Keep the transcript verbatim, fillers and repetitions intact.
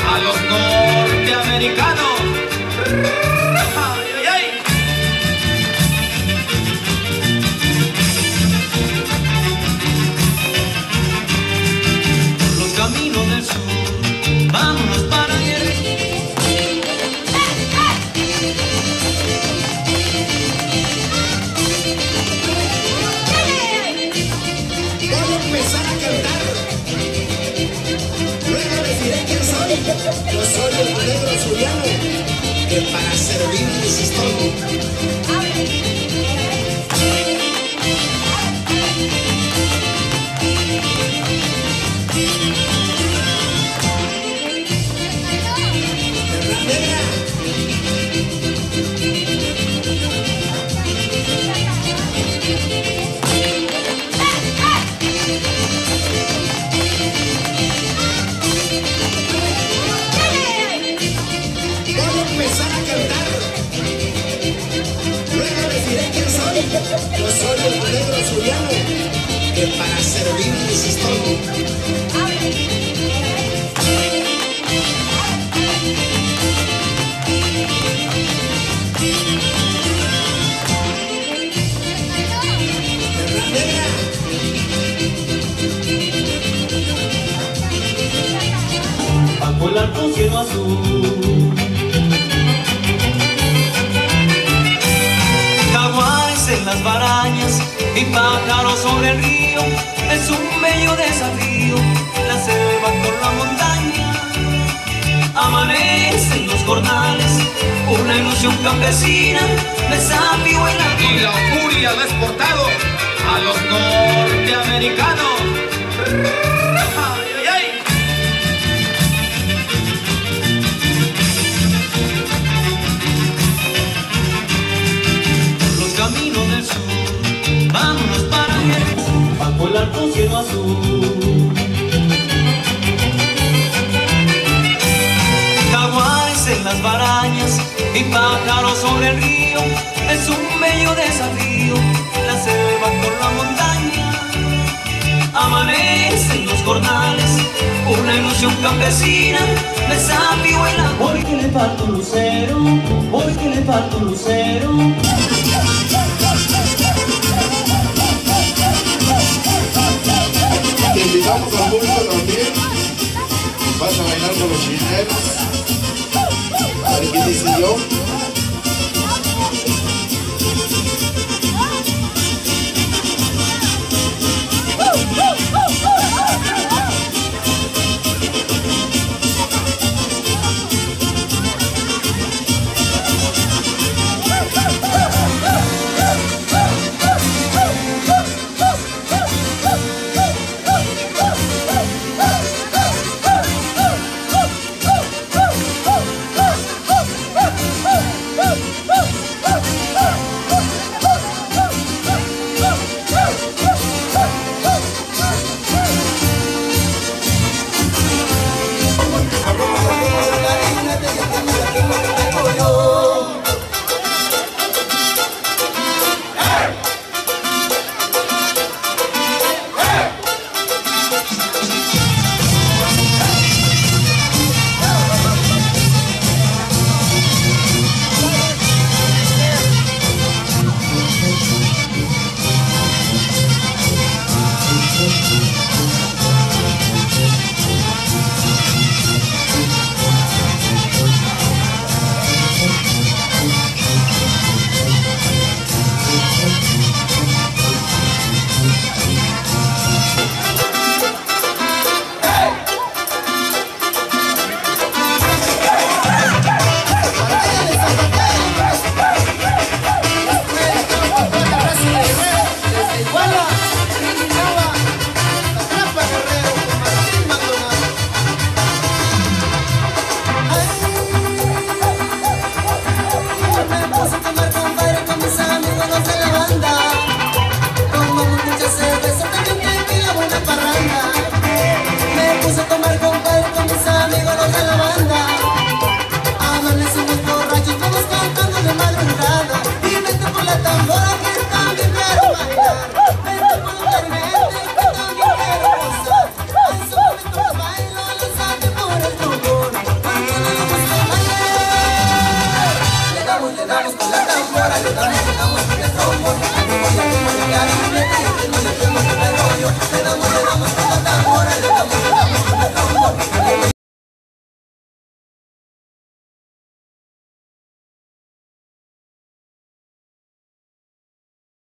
a los norteamericanos. ¡Ay, ay, ay! Por los caminos del sur, vámonos para ayer. Voy a empezar a cantar. Luego les diré quién soy. Yo soy el negro zuliano, que para servirles estoy. Yo soy el negro zuliano, que para servirles estoy. Bajo el alto cielo azul, en las barañas y pájaros sobre el río, es un bello desafío, la selva con la montaña. Amanecen los jornales, una ilusión campesina, desafío en la y la furia ha exportado a los norteamericanos. ¡Ay, ay, ay! Caminos del sur, vámonos para ayer, bajo el alto cielo azul. Jaguares en las barañas y pájaros sobre el río, es un bello desafío, la selva con la montaña. Amanecen los jornales, una ilusión campesina, desafío en la... Hoy que le falta un lucero, hoy que le falta un lucero. Te invitamos al público también. Vas a bailar con los chineros. A ver qué dice yo.